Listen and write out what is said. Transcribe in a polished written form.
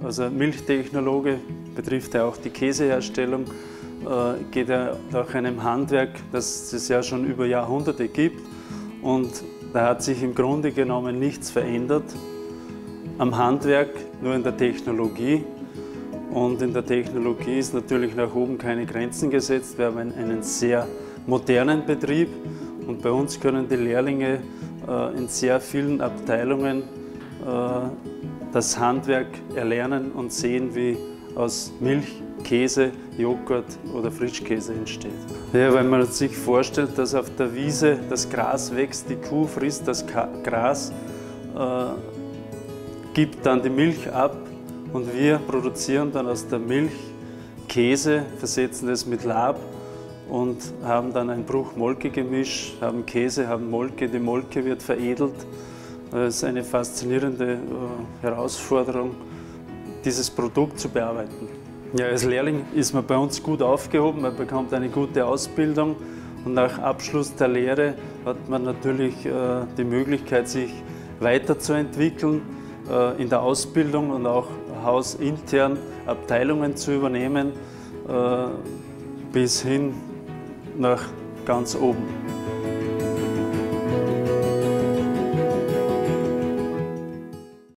also Milchtechnologe, betrifft ja auch die Käseherstellung, geht ja nach einem Handwerk, das es ja schon über Jahrhunderte gibt, und da hat sich im Grunde genommen nichts verändert am Handwerk, nur in der Technologie. Und in der Technologie ist natürlich nach oben keine Grenzen gesetzt. Wir haben einen sehr modernen Betrieb und bei uns können die Lehrlinge in sehr vielen Abteilungen das Handwerk erlernen und sehen, wie aus Milch, Käse, Joghurt oder Frischkäse entsteht. Ja, wenn man sich vorstellt, dass auf der Wiese das Gras wächst, die Kuh frisst das Gras, gibt dann die Milch ab und wir produzieren dann aus der Milch Käse, versetzen es mit Lab und haben dann ein Bruch-Molke-Gemisch, haben Käse, haben Molke, die Molke wird veredelt. Es ist eine faszinierende Herausforderung, dieses Produkt zu bearbeiten. Ja, als Lehrling ist man bei uns gut aufgehoben, man bekommt eine gute Ausbildung und nach Abschluss der Lehre hat man natürlich die Möglichkeit, sich weiterzuentwickeln in der Ausbildung und auch hausintern Abteilungen zu übernehmen, bis hin nach ganz oben.